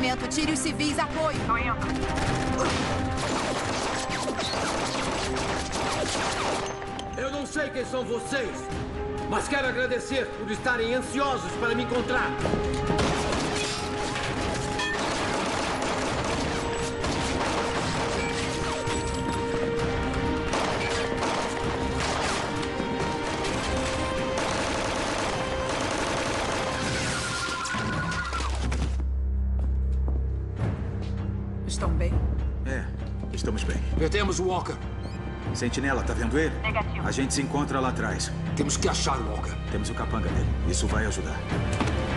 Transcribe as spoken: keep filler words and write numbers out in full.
movimento. Tire os civis. Apoio. Tô indo. Eu não sei quem são vocês, mas quero agradecer por estarem ansiosos para me encontrar. Estão bem? É, estamos bem. Perdemos o Walker. Sentinela, tá vendo ele? Negativo. A gente se encontra lá atrás. Temos que achar o Walker. Temos o capanga dele. Isso vai ajudar.